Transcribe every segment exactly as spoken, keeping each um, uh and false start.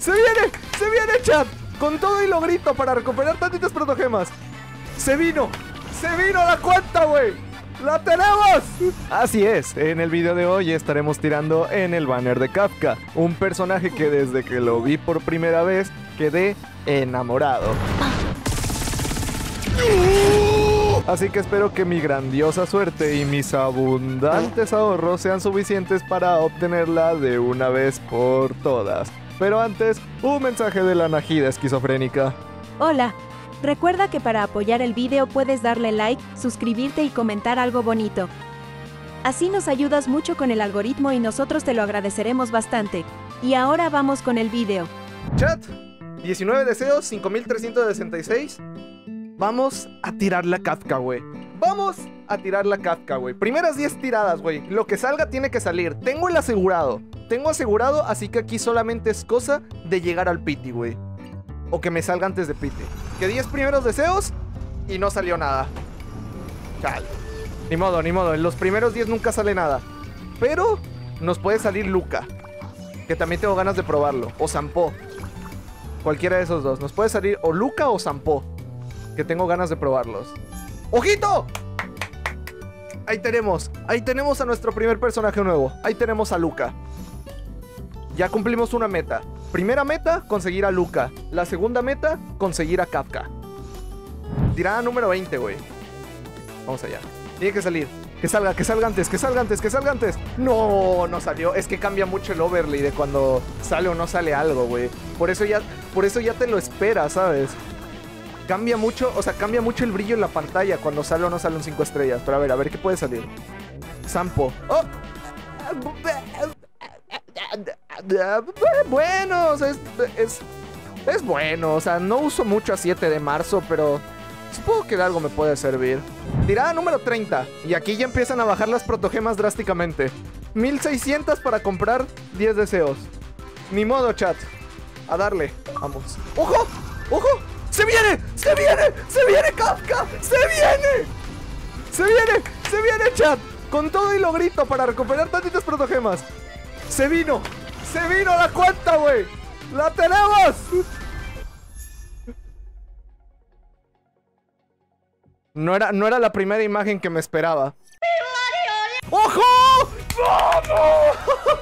¡Se viene! ¡Se viene, chat! Con todo y lo grito para recuperar tantitas protogemas. ¡Se vino! ¡Se vino la cuenta, güey! ¡La tenemos! Así es, en el video de hoy estaremos tirando en el banner de Kafka, un personaje que desde que lo vi por primera vez quedé enamorado. Así que espero que mi grandiosa suerte y mis abundantes ahorros sean suficientes para obtenerla de una vez por todas. Pero antes, un mensaje de la Najida esquizofrénica. Hola, recuerda que para apoyar el video puedes darle like, suscribirte y comentar algo bonito. Así nos ayudas mucho con el algoritmo y nosotros te lo agradeceremos bastante. Y ahora vamos con el video. Chat, diecinueve deseos, cinco mil trescientos sesenta y seis. Vamos a tirar la Kafka, güey. Vamos a tirar la Kafka, güey. Primeras diez tiradas, güey. Lo que salga tiene que salir. Tengo el asegurado. Tengo asegurado, así que aquí solamente es cosa de llegar al pity, güey. O que me salga antes de pity. Que diez primeros deseos y no salió nada. Chale. Ni modo, ni modo. En los primeros diez nunca sale nada. Pero nos puede salir Luca, que también tengo ganas de probarlo. O Sampo. Cualquiera de esos dos. Nos puede salir o Luca o Sampo, que tengo ganas de probarlos. ¡Ojito! Ahí tenemos. Ahí tenemos a nuestro primer personaje nuevo. Ahí tenemos a Luca. Ya cumplimos una meta. Primera meta, conseguir a Luca. La segunda meta, conseguir a Kafka. Tirada número veinte, güey. Vamos allá. Tiene que salir. Que salga, que salga antes, que salga antes, que salga antes. No, no salió. Es que cambia mucho el overlay de cuando sale o no sale algo, güey. Por eso ya, por eso ya te lo esperas, ¿sabes? Cambia mucho, o sea, cambia mucho el brillo en la pantalla cuando sale o no sale un cinco estrellas. Pero a ver, a ver qué puede salir. Sampo. ¡Oh! Bueno, o sea, es, es, es bueno. O sea, no uso mucho a siete de marzo, pero supongo que de algo me puede servir. Tirada número treinta. Y aquí ya empiezan a bajar las protogemas drásticamente. mil seiscientos para comprar diez deseos. Ni modo, chat. A darle. Vamos. ¡Ojo! ¡Ojo! ¡Se viene! ¡Se viene! ¡Se viene, Kafka! ¡Se viene! ¡Se viene! ¡Se viene, chat! Con todo y lo grito para recuperar tantitas protogemas. ¡Se vino! ¡Se vino la cuenta, güey! ¡La tenemos! No era, no era la primera imagen que me esperaba. ¡Ojo! ¡Vamos!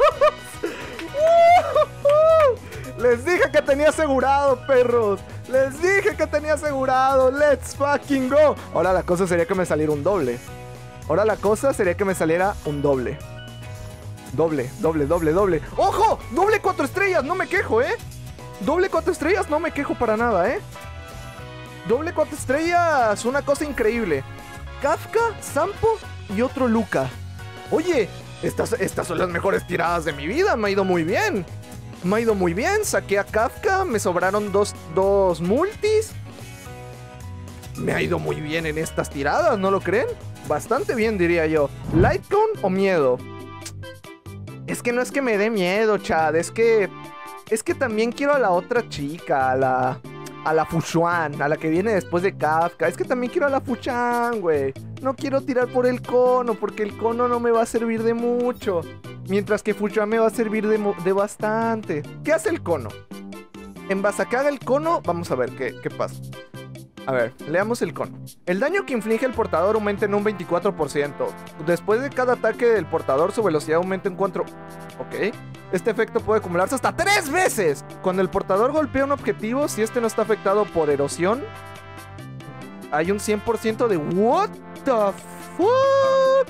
Les dije que tenía asegurado, perros. Les dije que tenía asegurado. Let's fucking go. Ahora la cosa sería que me saliera un doble. Ahora la cosa sería que me saliera un doble. Doble, doble, doble, doble. ¡Ojo! Doble cuatro estrellas, no me quejo, ¿eh? Doble cuatro estrellas, no me quejo para nada, ¿eh? Doble cuatro estrellas, una cosa increíble. Kafka, Sampo y otro Luca. Oye, estas, estas son las mejores tiradas de mi vida. Me ha ido muy bien. Me ha ido muy bien. Saqué a Kafka, me sobraron dos, dos multis. Me ha ido muy bien en estas tiradas, ¿no lo creen? Bastante bien, diría yo. ¿Lightcone o miedo? Es que no es que me dé miedo, Chad. Es que... Es que también quiero a la otra chica. A la... A la Fuchuan. A la que viene después de Kafka. Es que también quiero a la Fuchan, güey. No quiero tirar por el cono, porque el cono no me va a servir de mucho. Mientras que Fuchuan me va a servir de, de bastante. ¿Qué hace el cono? En base a que haga el cono, vamos a ver qué, qué pasa. A ver, leamos el cono. El daño que inflige el portador aumenta en un veinticuatro por ciento. Después de cada ataque del portador, su velocidad aumenta en cuatro... Ok. Este efecto puede acumularse hasta tres veces. Cuando el portador golpea un objetivo, si este no está afectado por erosión, hay un cien por ciento de... What the fuck?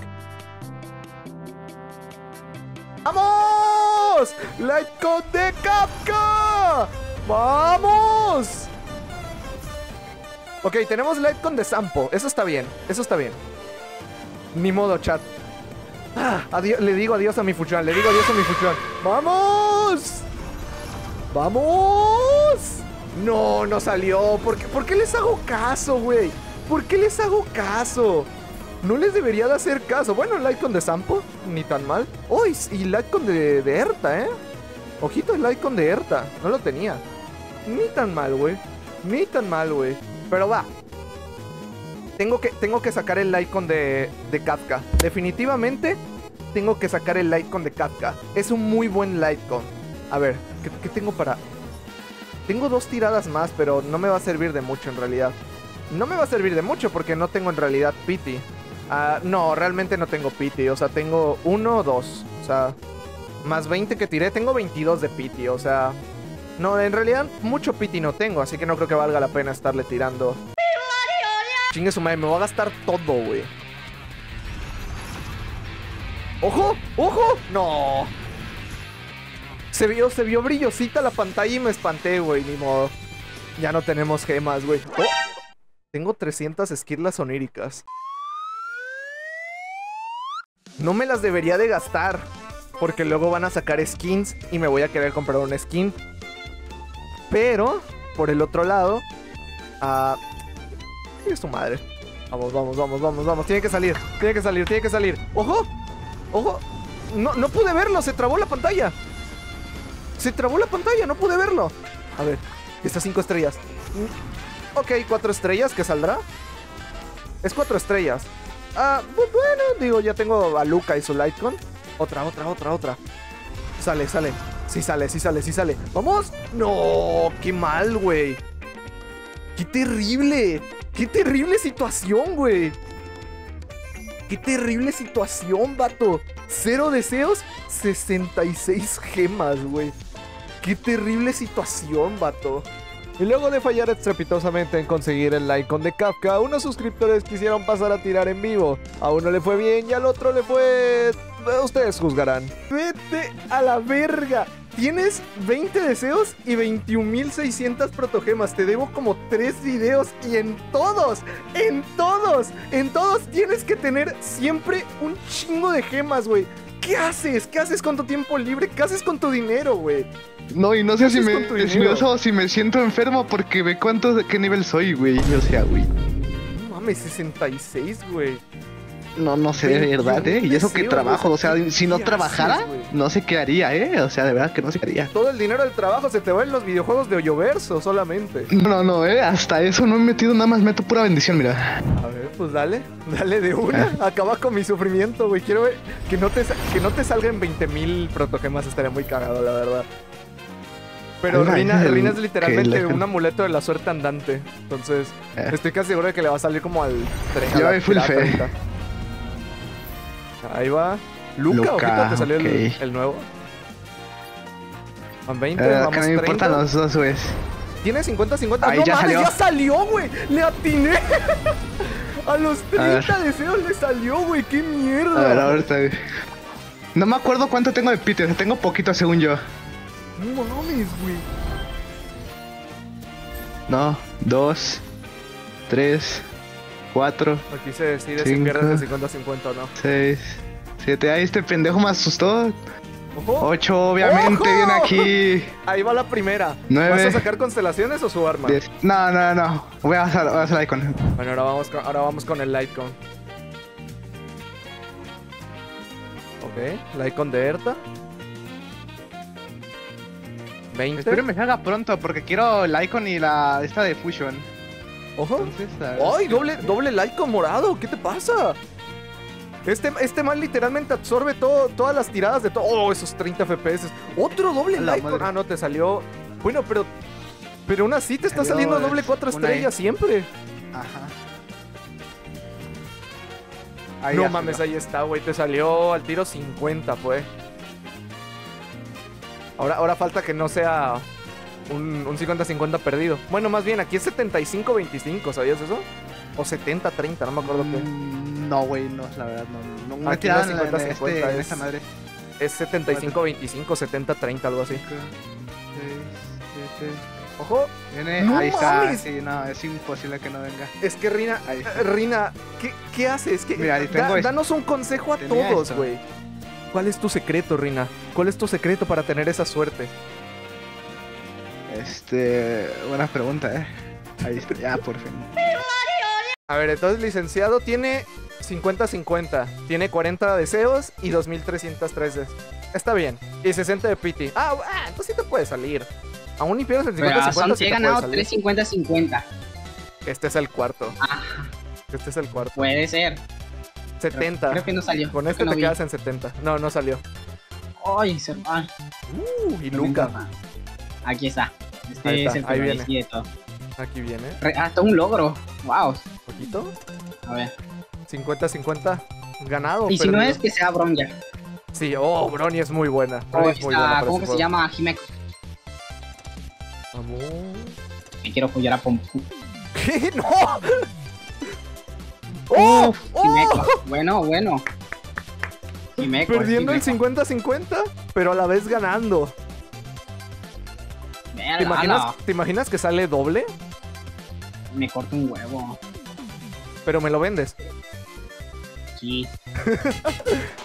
¡Vamos! ¡Lightcone de Kafka! ¡Vamos! Ok, tenemos Lightcone de Sampo. Eso está bien, eso está bien. Ni modo, chat. Ah, adiós, le digo adiós a mi Fuchuan. Le digo adiós a mi Fuchuan. ¡Vamos! ¡Vamos! No, no salió. ¿Por qué, ¿por qué les hago caso, güey? ¿Por qué les hago caso? No les debería de hacer caso. Bueno, Lightcone de Sampo, ni tan mal. Oh, y, y Lightcone de, de Erta, ¿eh? Ojito el Lightcone de Erta. No lo tenía. Ni tan mal, güey. Ni tan mal, güey. Pero va. Tengo que, tengo que sacar el Lightcone de, de Kafka. Definitivamente tengo que sacar el Lightcone de Kafka. Es un muy buen Lightcone. A ver, ¿qué, qué tengo para...? Tengo dos tiradas más, pero no me va a servir de mucho en realidad. No me va a servir de mucho porque no tengo en realidad pity. Uh, no, realmente no tengo pity. O sea, tengo uno o dos. O sea, más veinte que tiré. Tengo veintidós de pity. O sea, no, en realidad mucho pity no tengo. Así que no creo que valga la pena estarle tirando. Chingue su madre, me voy a gastar todo, güey. ¡Ojo! ¡Ojo! ¡No! Se vio, se vio brillosita la pantalla y me espanté, güey. Ni modo. Ya no tenemos gemas, güey. ¡Oh! Tengo trescientas esquirlas oníricas. No me las debería de gastar, porque luego van a sacar skins y me voy a querer comprar un skin. Pero, por el otro lado... Ah... Uh, es tu madre. Vamos, vamos, vamos, vamos, vamos. Tiene que salir, tiene que salir, tiene que salir. ¡Ojo! ¡Ojo! No, no pude verlo, se trabó la pantalla. Se trabó la pantalla, no pude verlo. A ver, estas cinco estrellas. Ok, cuatro estrellas, ¿qué saldrá? Es cuatro estrellas. Ah, pues bueno, digo, ya tengo a Luca y su Lightcon. Otra, otra, otra, otra. Sale, sale. Sí sale, sí sale, sí sale. ¡Vamos! ¡No! ¡Qué mal, güey! ¡Qué terrible! ¡Qué terrible situación, güey! ¡Qué terrible situación, vato! Cero deseos, sesenta y seis gemas, güey. ¡Qué terrible situación, vato! Y luego de fallar estrepitosamente en conseguir el Lightcon de Kafka, unos suscriptores quisieron pasar a tirar en vivo. A uno le fue bien y al otro le fue... Ustedes juzgarán. ¡Vete a la verga! Tienes veinte deseos y veintiún mil seiscientas protogemas. Te debo como tres videos y en todos, en todos, en todos tienes que tener siempre un chingo de gemas, güey. ¿Qué haces? ¿Qué haces con tu tiempo libre? ¿Qué haces con tu dinero, güey? No, y no sé si me, si me uso, si me siento enfermo porque ve cuánto, de qué nivel soy, güey. O sea, güey. No mames, sesenta y seis, güey. No, no sé, de verdad, ¿eh? Y eso que trabajo, o sea, si no trabajara, haces, no sé qué haría, ¿eh? O sea, de verdad que no sé qué haría. Todo el dinero del trabajo se te va en los videojuegos de Hoyoverso solamente. No, no, no, ¿eh? Hasta eso no he metido, nada más meto pura bendición, mira. A ver, pues dale, dale de una. ¿Eh? Acaba con mi sufrimiento, güey. Quiero ver que no te, que no te salgan veinte mil protogemas, estaría muy cagado, la verdad. Pero Rina, Rina es literalmente un amuleto de la suerte andante. Entonces, eh. estoy casi seguro de que le va a salir como al treinta. Yo me fui el fe. Ahí va. Luca, ojito, te salió okay. el, el nuevo. Van veinte, eh, vamos que no me treinta. importan los dos, güey. Tiene cincuenta cincuenta. Ahí ¡No ya mames, salió. ya salió, güey! ¡Le atiné! A los treinta deseos le salió, güey. ¡Qué mierda! A ver, ahorita. No me acuerdo cuánto tengo de pity. O sea, tengo poquito según yo. No mames, güey. No, dos, tres, cuatro. Aquí se decide cinco, si pierdes de cincuenta a cincuenta o no. seis, siete. Ahí este pendejo me asustó. Ojo. ocho, obviamente, ¡ojo! Viene aquí. Ahí va la primera. nueve. ¿Vas a sacar constelaciones o su arma? diez. No, no, no. Voy a hacer, voy a hacer Lightcon. Bueno, ahora vamos con, ahora vamos con el Lightcon. Ok, Lightcon de Erta. veinte. Espero me salga pronto porque quiero el Icon y la esta de Fusion. Ojo. Entonces, ¡ay! Doble, doble Icon morado. ¿Qué te pasa? Este, este man literalmente absorbe todo, todas las tiradas de todo. ¡Oh! Esos treinta F P S. Otro doble Icon. Ah, no, te salió. Bueno, pero. Pero aún así te está Hello, saliendo doble cuatro estrellas siempre. Ajá. Ahí no mames, ahí está, güey. Te salió al tiro cincuenta, pues. Ahora, ahora falta que no sea un, un cincuenta cincuenta perdido. Bueno, más bien, aquí es setenta y cinco veinticinco, ¿sabías eso? O setenta treinta, no me acuerdo mm, qué. No, güey, no, la verdad, no. no aquí no es cincuenta cincuenta, este, es, en esta madre. Es setenta y cinco veinticinco, setenta treinta, algo así. cinco, seis, siete. Ojo. Viene, no ahí mames. está. Sí, no, es imposible que no venga. Es que Rina, Rina, ¿qué, qué haces? ¿Qué, Mira, ahí tengo da, danos un consejo a Tenía todos, güey. ¿Cuál es tu secreto, Rina? ¿Cuál es tu secreto para tener esa suerte? Este... Buena pregunta, eh. Ahí está, ya, por fin. A ver, entonces, licenciado tiene cincuenta cincuenta. Tiene cuarenta deseos y dos mil trescientos trece. Está bien. Y sesenta de pity. Ah, ah, entonces sí te puede salir. Aún ni pierdes el cincuenta cincuenta. Sí he ganado tres cincuenta cincuenta. Este es el cuarto. Ah, este es el cuarto. puede ser. setenta. Creo que no salió. Con este no te vi. quedas en setenta. No, no salió. Ay, se... ah, Uh, y Luca. Aquí está. Este Ahí es está, el ahí que viene. decide todo. Aquí viene. Re- Hasta un logro. Wow. Poquito. A ver. cincuenta cincuenta. Ganado. Y si no perdido. es que sea Bronya. Sí, oh, Brony es muy buena. O Brony es muy buena esta, para ¿cómo ese que se juego. llama? Himeko. Vamos. Me quiero apoyar a Pompu. ¿Qué? ¡No! ¡Oh! Uf, ¡Oh! Himeko. Bueno, bueno. Himeko. Perdiendo el Himeko. cincuenta cincuenta, pero a la vez ganando. ¿Te Verga, imaginas, ala. ¿Te imaginas que sale doble? Me corto un huevo. Pero me lo vendes. Sí.